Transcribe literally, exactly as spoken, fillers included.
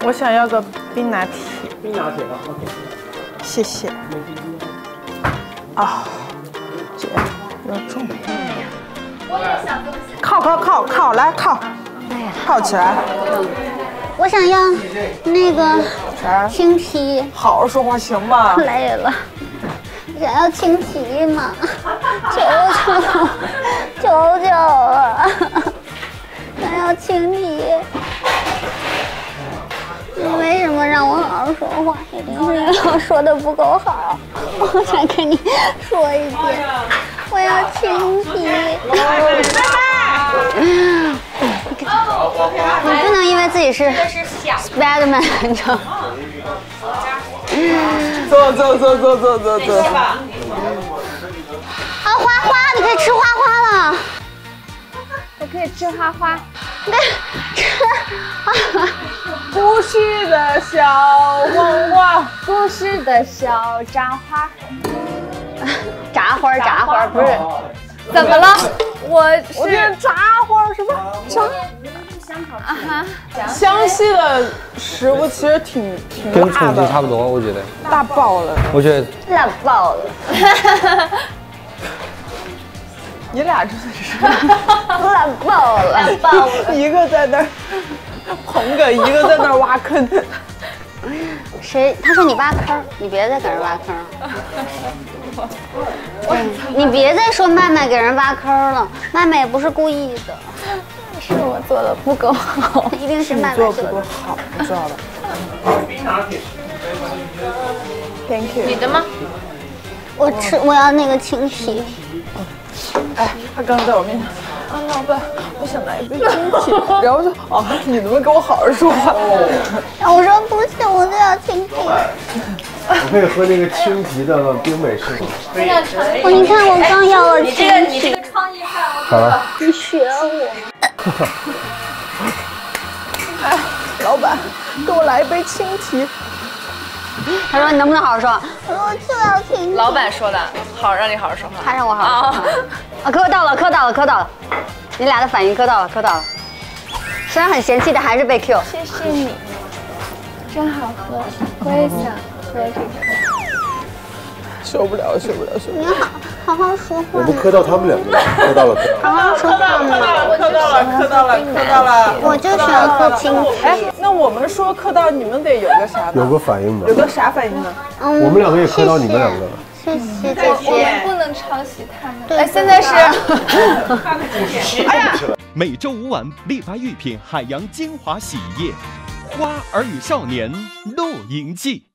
我想要个冰拿铁。 冰拿铁吧 ，OK。 谢谢。啊，姐，有点重。 我也想这么想。 靠靠靠靠，来靠。 哎呀， 靠起来。 我想要那个啥？ 青提。 好好说话行吗？ 累了。想要青提嘛？求求，求求了！想要青提。你为什么让我好好说话？一定是因为我说的不够好。我想跟你说一遍，我要青提。你不能因为自己是 Spiderman 你知道。 走走走走走走走。 啊，花花，你可以吃花花了。 我可以吃花花。 你可以吃花花。 故事的小黄花， 故事的小炸花。 炸花，炸花不是？ 怎么了？我我是这炸花什么炸？ 啊哈， 湘西的食物其实挺挺跟辣的， 重庆差不多，我觉得。 辣爆了。 我觉得辣爆了。 你俩真的是辣爆了，辣爆了。 一个在那儿捧哏，一个在那儿挖坑。 谁？他说你挖坑，你别再给人挖坑了。对，你别再说麦麦给人挖坑了，麦麦也不是故意的， 是我做的不够好， 一定是你麦麦做的做不够。好，我知道了。Thank you。 你的吗？ 我吃，我要那个青提。 哎，他刚刚在我面前，啊，老板，我想来一杯青提，然后我就，哦，你能不能跟我好好说话？ 然后我说不行，我就要青提。 我可以喝那个青提的冰美式吗？ 我你看我刚要了青提， 创意派， 好了， 你学我。 哎，老板，给我来一杯青提。 他说你能不能好好说？我说我就要青提。 老板说的，好让你好好说话。 他让我好好说话。啊，磕到了，磕到了，磕到了。你俩的反应磕到了，磕到了。虽然很嫌弃，但还是被 Q。 谢谢你，真好喝，我也想喝这个。 受不了，受不了，受不你了！ 好好好说话。 我不磕到他们两个，磕到了，磕到了。 好好说话嘛。 磕到了，磕到了，磕到了！ 我就喜欢喝青提。 哎，那我们说磕到，你们得有个啥呢？ 有个反应吧有？个啥反应呢？ 嗯， 我们两个也磕到你们两个了。 谢谢姐我们姐。 不能抄袭他们。 对哎，现在是哎呀， 每周五晚，力拔玉品海洋精华洗衣液，《花儿与少年》露营记。